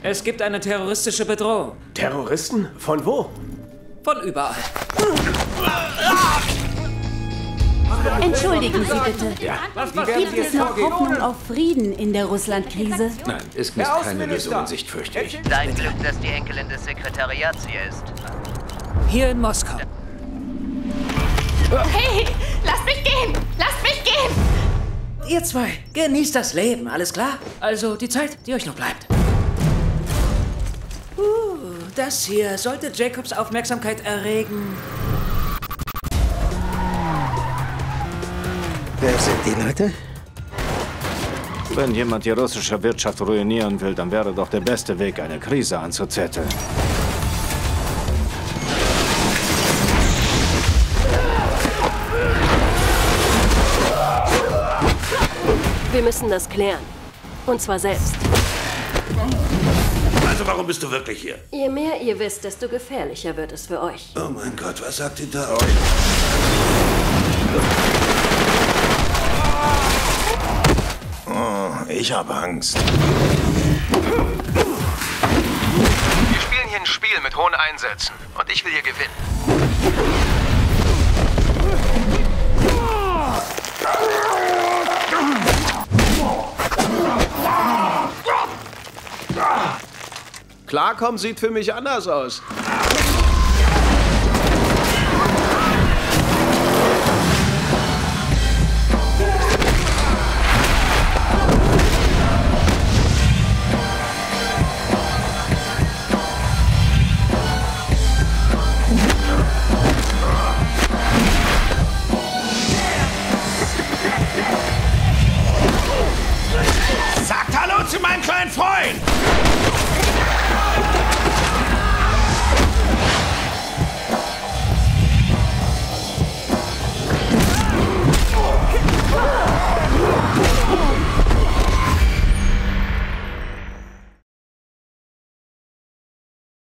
Es gibt eine terroristische Bedrohung. Terroristen? Von wo? Von überall. Entschuldigen Sie bitte. Ja. Gibt es noch Hoffnung auf Frieden in der Russlandkrise? Nein, es gibt keine Lösung in Sicht, fürchte ich. Dein Glück, dass die Enkelin des Sekretariats hier ist. Hier in Moskau. Hey, lasst mich gehen! Lasst mich gehen! Ihr zwei, genießt das Leben, alles klar? Also die Zeit, die euch noch bleibt. Das hier sollte Jacobs Aufmerksamkeit erregen. Wer sind die Leute? Wenn jemand die russische Wirtschaft ruinieren will, dann wäre doch der beste Weg, eine Krise anzuzetteln. Wir müssen das klären. Und zwar selbst. Also warum bist du wirklich hier? Je mehr ihr wisst, desto gefährlicher wird es für euch. Oh mein Gott, was sagt ihr da? Oh, ich habe Angst. Wir spielen hier ein Spiel mit hohen Einsätzen. Und ich will hier gewinnen. Klarkommen sieht für mich anders aus. Sagt Hallo zu meinem kleinen Freund!